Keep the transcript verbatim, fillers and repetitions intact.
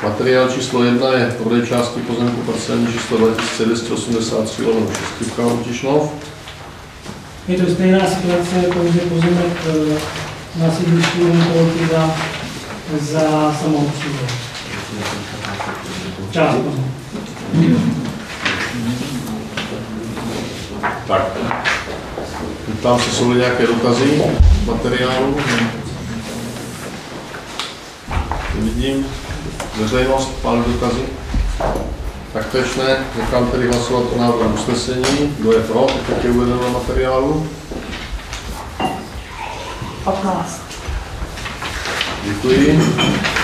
Materiál číslo jedna je prodej části pozemku parcelní číslo dva tisíce dvě stě osmdesát tři lomeno šest Utišnov. Je to stejná situace, pouze pozemek na sídlišti Rumpolky za, za samoobsluhu. Část pozemku. Tak. Ptám se, jsou nějaké dotazy materiálu? Vidím. Veřejnost, pán dotazy? Taktéž ne. Nechám tedy hlasovat o návrhu usnesení. Kdo je pro, jak je uvedeno na materiálu? patnáct. Děkuji.